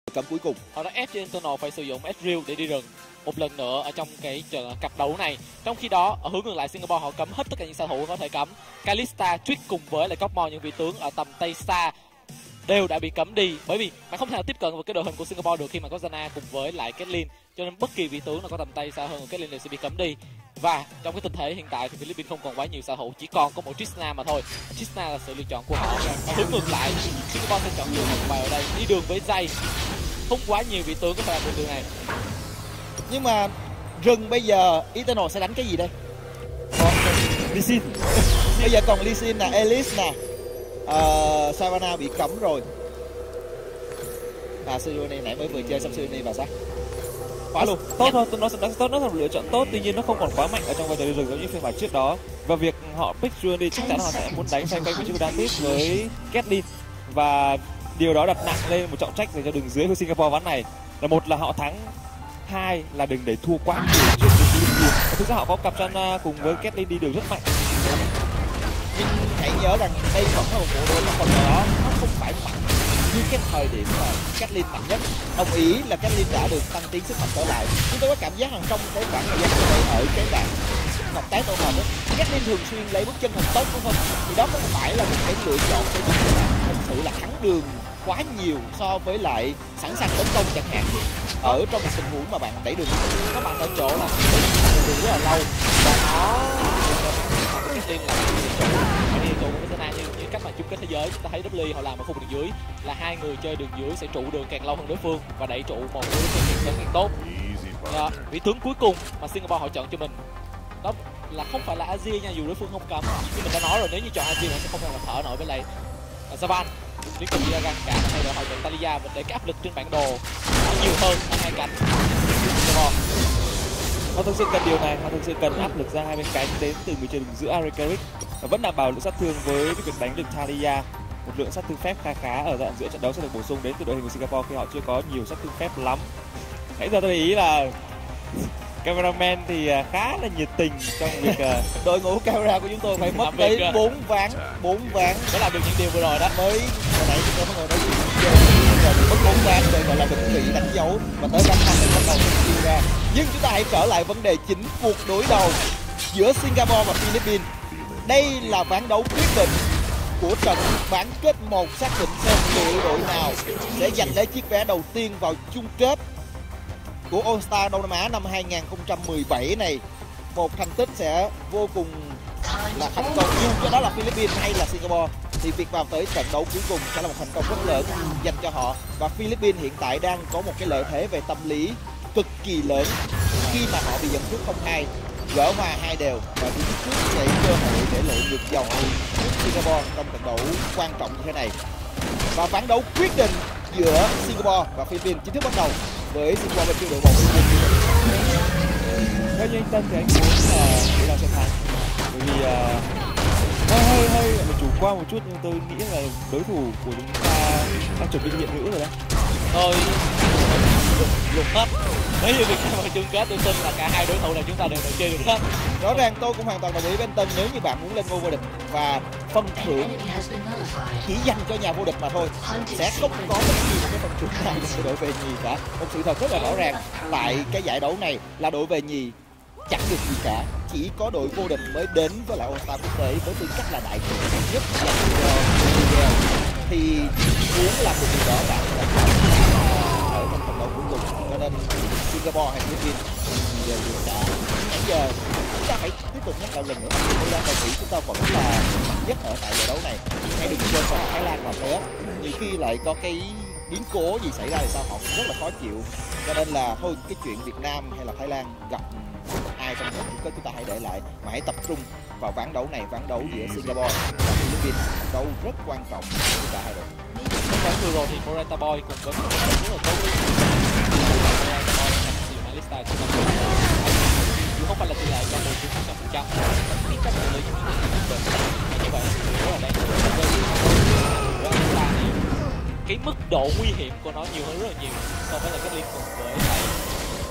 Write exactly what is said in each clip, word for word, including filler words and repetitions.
cấm cuối cùng. Họ đã ép cho Internal phải sử dụng Ezreal để đi rừng một lần nữa ở trong cái trận cặp đấu này. Trong khi đó ở hướng ngược lại, Singapore họ cấm hết tất cả những xạ thủ có thể cấm. Kalista, Trick cùng với lại Cosmo, những vị tướng ở tầm tay xa đều đã bị cấm đi, bởi vì bạn không thể nào tiếp cận vào cái đội hình của Singapore được khi mà có Zana cùng với lại Caitlyn, cho nên bất kỳ vị tướng nào có tầm tay xa hơn của Caitlyn đều sẽ bị cấm đi. Và trong cái tình thế hiện tại thì Philippines không còn quá nhiều xạ thủ, chỉ còn có một Tristana mà thôi. Tristana là sự lựa chọn của họ. Và hướng ngược lại, Singapore sẽ chọn đường một bài ở đây, đi đường với dây, không quá nhiều vị tướng có thể làm được đường này. Nhưng mà rừng bây giờ Eternal sẽ đánh cái gì đây? Còn Lee Sin. Bây giờ còn Lee Sin nè, Elise nè, uh, Savannah bị cấm rồi. À, Sidonie nãy mới vừa chơi xong Sidonie và sao? Quá luôn. Tốt thôi, nó sẽ nó, nó, nó là một lựa chọn tốt, tuy nhiên nó không còn quá mạnh ở trong vai trò đi rừng giống như phiên bản trước đó. Và việc họ pick Sidonie chắc chắn họ sẽ muốn đánh xoay quanh với Dantis với Caitlyn, và điều đó đặt nặng lên một trọng trách dành cho đường dưới của Singapore ván này. Là một là họ thắng, hai là đừng để thua quá nhiều trước đường dưới. Thực ra họ có cặp Trana cùng với Caitlyn đi đường rất mạnh. Nhưng hãy nhớ rằng đây vẫn là một bộ đôi mà phần đó nó không phải mạnh như cái thời điểm mà Caitlyn mạnh nhất. Đồng ý là Caitlyn đã được tăng tiến sức mạnh trở lại, nhưng tôi có cảm giác rằng trong cái khoảng thời gian ở cái đoạn ngọc tái tổ hợp đó, Caitlyn thường xuyên lấy bước chân thật tốt đúng không? Thì đó không phải là một cái lựa chọn để giúp các bạn thực sự là thắng đường quá nhiều so với lại sẵn sàng tấn công chẳng hạn. Ở trong một tình huống mà bạn đẩy đường các bạn ở chỗ là đường rất là lâu và nó Caitlyn là cái địa trụ của Zana như, như cách mà chung kết thế giới chúng ta thấy W họ làm ở khu vực đường dưới là hai người chơi đường dưới sẽ trụ đường càng lâu hơn đối phương và đẩy trụ một đối phương càng sớm càng tốt. Đó, vị tướng cuối cùng mà Singapore họ chọn cho mình đó là không phải là Azir nha, dù đối phương không cấm, nhưng mình đã nói rồi, nếu như chọn Azir họ sẽ không thể nào thở nổi với lại Savan. Liên tục đi ra găng cả thay đổi họ chọn Talia để cái áp lực trên bản đồ nó nhiều hơn ở hai cánh. Họ thực sự cần điều này, họ thực sự cần áp lực ra hai bên cánh đến từ người chơi đường giữa Arikaric và vẫn đảm bảo lượng sát thương với việc đánh được Talia. Một lượng sát thương phép khá khá ở đoạn giữa trận đấu sẽ được bổ sung đến từ đội hình của Singapore khi họ chưa có nhiều sát thương phép lắm. Nãy giờ tôi để ý là cameraman thì khá là nhiệt tình trong việc uh... đội ngũ camera của chúng tôi phải mất tới bốn ván bốn ván để làm được những điều vừa rồi đó. Mới hồi nãy chúng tôi mới ngồi nói chuyện rồi mất bốn ván rồi gọi là định vị đánh dấu và tới ván năm thì bắt đầu chia ra. Nhưng chúng ta hãy trở lại vấn đề chính, cuộc đối đầu giữa Singapore và Philippines. Đây là ván đấu quyết định của trận bán kết một, xác định xem liệu đội nào sẽ giành lấy chiếc vé đầu tiên vào chung kết của All Star Đông Nam Á năm hai không một bảy này. Một thành tích sẽ vô cùng là thành công, dù cho đó là Philippines hay là Singapore thì việc vào tới trận đấu cuối cùng sẽ là một thành công rất lớn dành cho họ. Và Philippines hiện tại đang có một cái lợi thế về tâm lý cực kỳ lớn khi mà họ bị dẫn trước không hai, gỡ hòa hai đều và đứng trước cái cơ hội để lội ngược dòng trước Singapore trong trận đấu quan trọng như thế này. Và ván đấu quyết định giữa Singapore và Philippines chính thức bắt đầu với Singapore bên phía đội một. Theo như anh Tân thì anh muốn là để làm trận thắng, bởi vì uh, hơi hơi hơi là chủ quan một chút, nhưng tôi nghĩ là đối thủ của chúng ta đang chuẩn bị hiện hữu rồi đấy. Tôi lục hết. Nếu như việc mà chung kết tôi tin là cả hai đối thủ này chúng ta đều được chơi được hết. Rõ ràng tôi cũng hoàn toàn đồng ý với anh Tân, nếu như bạn muốn lên ngôi vô địch và phần thưởng chỉ dành cho nhà vô địch mà thôi, sẽ không có bất kỳ một cái phần thưởng nào dành cho đội về nhì cả. Một sự thật rất là rõ ràng tại cái giải đấu này là đội về nhì chẳng được gì cả, chỉ có đội vô địch mới đến với lại All Star quốc tế với tư cách là đại diện nhất dành cho Miguel. Thì muốn làm được điều đó bạn phải ở trong trận đấu cuối cùng, cho nên Singapore hay Philippines đều được cả. Nãy giờ chúng ta phải tiếp tục nhắc lại lần nữa, tôi đang nghĩ chúng ta vẫn là mạnh nhất ở tại giải đấu này, hay đừng quên còn Thái Lan còn nữa. Nhiều khi lại có cái biến cố gì xảy ra thì sao họ cũng rất là khó chịu, cho nên là thôi cái chuyện Việt Nam hay là Thái Lan gặp ai trong trận chung kết chúng ta hãy để lại mà hãy tập trung vào ván đấu này, ván đấu giữa Singapore và Philippines, đấu rất quan trọng của cả hai đội. Trong ván vừa rồi thì Morata Boy cùng với một trận rất là tốt với Morata Boy thành sự Malista trong năm vừa chứ không phải là tỷ lệ cho mười chín phần trăm, biết cách xử lý những tình huống như vậy rất là đáng với Malista này. Cái mức độ nguy hiểm của nó nhiều hơn rất là nhiều so với là cách liên cùng với lại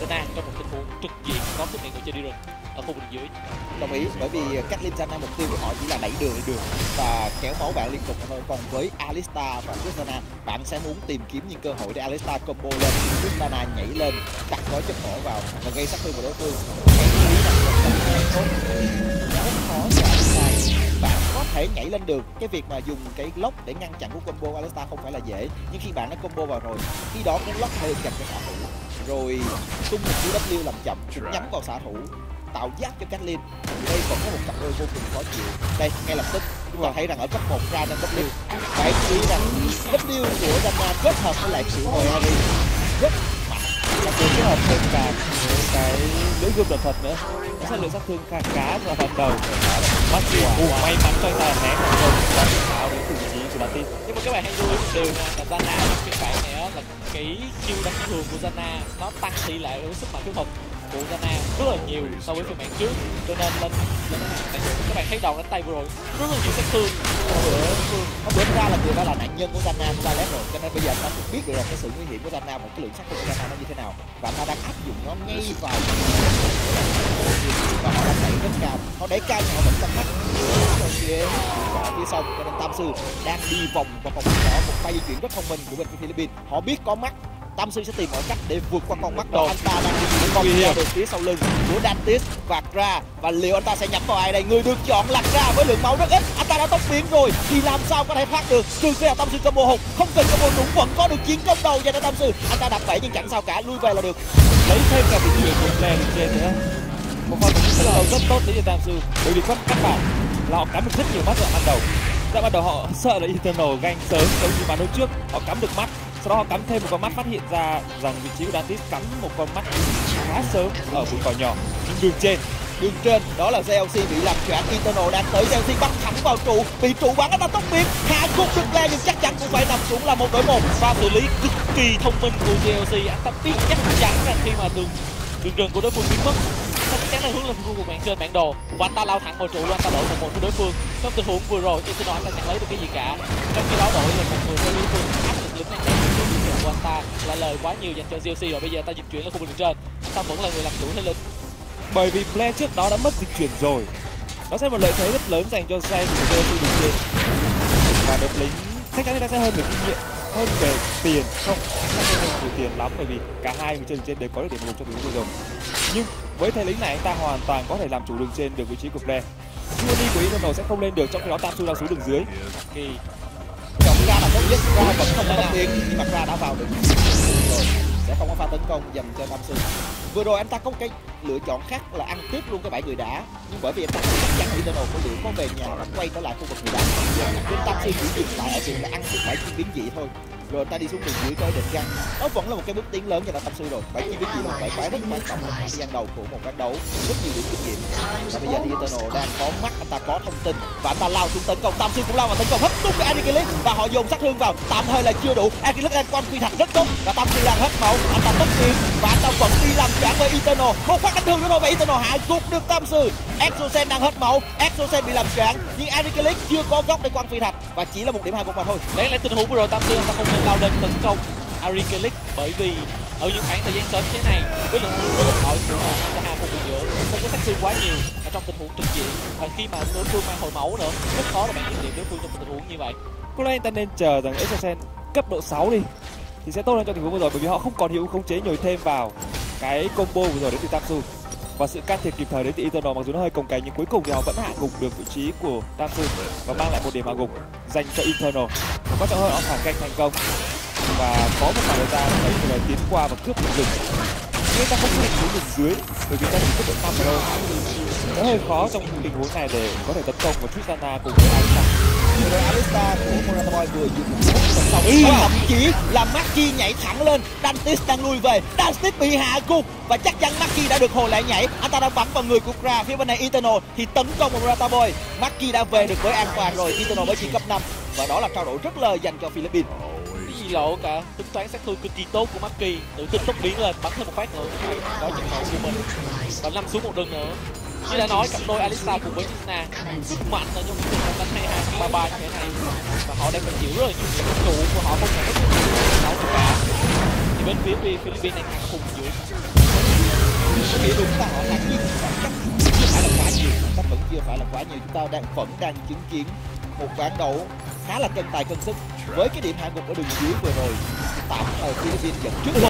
Zana trong một tình huống trực diện có xuất hiện người chơi đi rừng ở khu vực dưới. Đồng ý, bởi vì Caitlyn Zana mục tiêu của họ chỉ là đẩy đường, đẩy đường và kéo máu bạn liên tục thôi. Còn với Alistar và Tristana, bạn sẽ muốn tìm kiếm những cơ hội để Alistar combo lên, Tristana nhảy lên, đặt gói chất nổ vào và gây sát thương của đối phương. Hãy chú ý rằng tốt, rất khó cho Alistar. Bạn có thể nhảy lên được, cái việc mà dùng cái lock để ngăn chặn của combo Alistar không phải là dễ, nhưng khi bạn đã combo vào rồi, khi đó cái lock hơi dành cho xạ thủ, rồi tung một cú W làm chậm cũng nhắm vào xạ thủ, tạo giáp cho Caitlyn. Đây còn có một cặp đôi vô cùng khó chịu. Đây, ngay lập tức chúng ta thấy rằng ở cấp một ra đang W. Phải chú ý rằng W của Zana kết hợp với lại triệu hồi Ari rất mạnh. Nó được kết hợp thêm cả cái lưỡi gươm đột thuật nữa, nó sẽ lượng sát thương khá khá vào phần đầu. Bác sĩ may mắn cho anh ta né thành công và tháo đến từ vị trí của Dantis. Nhưng mà các bạn hãy lưu ý một điều nha, là Zana trong phiên bản này á, là cái chiêu đánh thường của Zana nó tăng tỷ lệ với sức mạnh phép thuật của Zana rất là nhiều so với phiên bản trước, cho nên lên lên các bạn thấy đầu đánh tay vừa rồi rất là nhiều sát thương. Nó bữa ra là người đó là nạn nhân của Zana Silas rồi, cho nên bây giờ ta cũng biết được rằng cái sự nguy hiểm của Zana và cái lượng sát thương của Zana nó như thế nào, và ta đang áp dụng nó ngay vào và họ đã đẩy rất cao, họ đẩy cao nhưng họ vẫn cân nhắc ở phía ở phía sau, cho nên Tam Sư đang đi vòng vào vòng đó, một pha di chuyển rất thông minh của bên Philippines. Họ biết có mắt, Tam Sư sẽ tìm mọi cách để vượt qua con mắt đó. Anh ta đang đi vòng ra được phía sau lưng của Dantis và Kra, và liệu anh ta sẽ nhắm vào ai đây? Người được chọn là Kra với lượng máu rất ít. Anh ta đã tốc biến rồi thì làm sao có thể thoát được? Trừ khi là Tam Sư combo hụt, không cần combo cũng vẫn có được chiến công đầu dành cho Tam Sư. Anh ta đập bẫy nhưng chẳng sao cả, lui về là được. Lấy thêm cả vị trí của Blair bên trên nữa. Một pha tấn công rất tốt đến từ Tam Sư, bởi vì các các bạn là họ cắm được rất nhiều mắt ở ban đầu. Tại ban đầu họ sợ là Eternal ganh sớm giống như màn hôm trước, họ cắm được mắt. Sau đó họ cắm thêm một con mắt, phát hiện ra rằng vị trí của Dantis cắm một con mắt khá sớm ở bụi cỏ nhỏ. Nhưng đường trên, đường trên đó là giê lờ xê bị làm choạng. Eternal đang tới, giê lờ xê bắn thẳng vào trụ, bị trụ bắn, anh ta tốc biến hạ gục được Blair nhưng chắc chắn cũng phải nằm xuống là một đối một. Và xử lý cực kỳ thông minh của giê lờ xê, anh ta biết chắc chắn rằng khi mà đường đường rừng của đối phương biến mất, chắc chắn là hướng lên khu vực bạn trên bản đồ và anh ta lao thẳng vào trụ luôn, anh ta đổi một một của đối phương. Trong tình huống vừa rồi Eternal anh ta chẳng lấy được cái gì cả, trong khi đó đội là một người đối phương áp lực lực năng của anh ta là lời quá nhiều dành cho giê lờ xê rồi. Bây giờ ta dịch chuyển lên khu vực đường trên, anh ta vẫn là người làm chủ thế lực, bởi vì Blair trước đó đã mất dịch chuyển rồi, nó sẽ một lợi thế rất lớn dành cho xe của giê lờ xê đường trên, và đội lính chắc chắn người ta sẽ hơn về kinh nghiệm, hơn về tiền, không chắc chắn hơn về tiền lắm, bởi vì cả hai người trên đường trên đều có được điểm một trong những rồi. Nhưng với thế lính này anh ta hoàn toàn có thể làm chủ đường trên được vị trí của Blair. Judy của Eternal sẽ không lên được, trong khi đó Tam Sư đang xuống đường dưới. thì Chọn ra là tốt nhất, ra vẫn không có tốc biến nhưng mà ra đã vào được rồi, sẽ không có pha tấn công dành cho Tam Sư. Vừa rồi anh ta có một cái lựa chọn khác là ăn tiếp luôn cái bãi người đá, nhưng bởi vì anh ta không chắc chắn Eternal có liệu có về nhà và quay trở lại khu vực người đá, nên Tam Sư chỉ dừng lại ở việc là ăn được bãi chi biến dị thôi, rồi anh ta đi xuống đường dưới có định găng. Nó vẫn là một cái bước tiến lớn cho Tam Sư rồi. Bãi chi biến dị là một bãi quái rất quan trọng ở thời gian đầu của một ván đấu, rất nhiều điểm kinh nghiệm. Và bây giờ thì Eternal đang có mắt, anh ta có thông tin và anh ta lao xuống tấn công. Tam Sư cũng lao vào tấn công, hất tung cái Anikilis và họ dồn sát thương vào, tạm thời là chưa đủ. Anikilis đang quan phi thạch rất tốt và Tam Sư đang hết máu, anh ta tốc biến và anh ta vẫn đi làm choạng với Eternal. Một phát đánh thương nữa thôi và Eternal hạ gục được Tam Sư. Exocen đang hết máu, Exocen bị làm choạng nhưng Anikilis chưa có góc để quan phi thạch và chỉ là một điểm hai một mà thôi. đáng lẽ tình huống vừa rồi Tam Sư anh ta không nên lao lên tấn công Anikilis, bởi vì ở những khoảng thời gian sớm thế này với lượng rất ít hỏi của cả hai khu vực giữa không có sát thương quá nhiều ở trong tình huống trực diện, và khi mà đối phương mang hồi máu nữa rất khó là bạn nhận điểm đối phương trong tình huống như vậy. Có lẽ anh ta nên chờ rằng Exocen cấp độ sáu đi thì sẽ tốt hơn cho tình huống vừa rồi, bởi vì họ không còn hiệu khống chế nhồi thêm vào cái combo vừa rồi đến từ Tam Sư và sự can thiệp kịp thời đến từ Eternal. Mặc dù nó hơi cồng cành nhưng cuối cùng thì họ vẫn hạ gục được vị trí của Tam Sư và mang lại một điểm hạ gục dành cho Eternal. Và quan trọng hơn họ phản canh thành công và có một khoảng thời gian để Eternal tiến qua và cướp đường rừng, nhưng ta không có định xuống đường dưới bởi vì ta chỉ cấp độ năm thôi. Nó hơi khó trong tình huống này để có thể tấn công và Tristana cùng với Alistar. Vừa rồi Alistar của Morataboy vừa dùng một cú tấn công, và thậm chí là Maki nhảy thẳng lên, Dantis đang lùi về, Dantis bị hạ gục và chắc chắn Maki đã được hồi lại nhảy. Anh ta đang bắn vào người của Kra. Phía bên này Eternal thì tấn công vào Morataboy, Maki đã về được với an toàn rồi. Eternal mới chỉ cấp năm và đó là trao đổi rất lời dành cho Philippines. Cái gì lộ cả tính toán sát thương cực kỳ tốt của Maki, tự tin tốc biến lên bắn thêm một phát nữa có chừng hậu của mình và nằm xuống một đường nữa. Như đã nói, cặp đôi Alistar cùng với Tristana rất mạnh ở trong cuộc đánh hai hai ba ba như thế này và họ đang phải chịu rất là nhiều những trụ của họ không thể có nào cả. Thì bên phía Philippines đang thắng cùng dưới có nghĩa là chúng ta họ đang giết khoảng cách chưa phải là quá nhiều, khoảng cách vẫn chưa phải là quá nhiều. Chúng ta đang vẫn đang chứng kiến một ván đấu khá là cân tài cân sức với cái điểm hạ gục ở đường dưới vừa rồi. Tạm thời Philippines dẫn trước.